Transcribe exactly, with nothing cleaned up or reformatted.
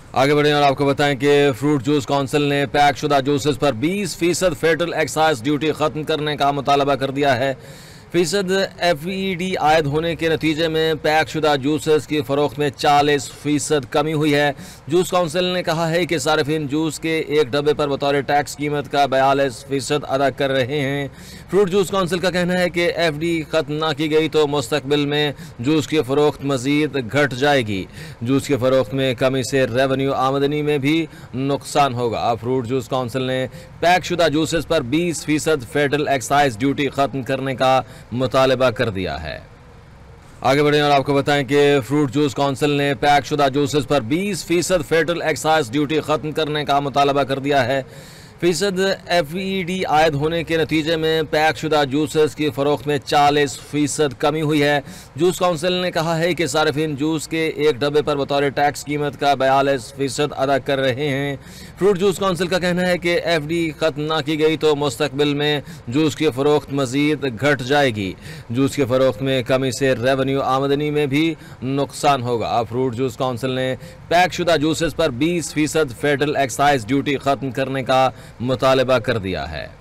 आगे बढ़े और आपको बताएं कि फ्रूट जूस काउंसिल ने पैक शुदा जूसेस पर बीस फीसद फेडरल एक्साइज ड्यूटी खत्म करने का मुतालबा कर दिया है। फीसद एफ ई डी आयद होने के नतीजे में पैक शुदा जूसेस की फ़रोख्त में चालीस फीसद कमी हुई है। जूस काउंसिल ने कहा है कि सार्फिन जूस के एक डब्बे पर बतौर टैक्स कीमत का बयालीस फीसद अदा कर रहे हैं। फ्रूट जूस काउंसिल का कहना है कि एफ डी ख़त्म ना की गई तो मुस्तकबिल में जूस की फ़रोख्त मज़ीद घट जाएगी। जूस की फ़रोख्त में कमी से रेवेन्यू आमदनी में भी नुकसान होगा। फ्रूट जूस काउंसिल ने पैक शुदा जूसेस पर बीस फीसद फेडरल एक्साइज ड्यूटी ख़त्म करने का मुतालबा कर दिया है। आगे बढ़े और आपको बताएं कि फ्रूट जूस काउंसिल ने पैक शुदा जूसेस पर बीस फीसद फेडरल एक्साइज ड्यूटी खत्म करने का मुतालबा कर दिया है। फीसद एफ ई डी आयद होने के नतीजे में पैक शुदा जूसेस की फ़रोख्त में चालीस फीसद कमी हुई है। जूस काउंसिल ने कहा है कि सार्फिन जूस के एक डब्बे पर बतौर टैक्स कीमत का बयालीस फीसद अदा कर रहे हैं। फ्रूट जूस काउंसिल का कहना है कि एफ डी ख़त्म ना की गई तो मुस्तकबिल में जूस की फ़रोख्त मज़ीद घट जाएगी। जूस की फ़रोख्त में कमी से रेवेन्यू आमदनी में भी नुकसान होगा। फ्रूट जूस काउंसिल ने पैक शुदा जूसेस पर बीस फीसद फेडरल एक्साइज ड्यूटी ख़त्म करने का मुतालबा कर दिया है।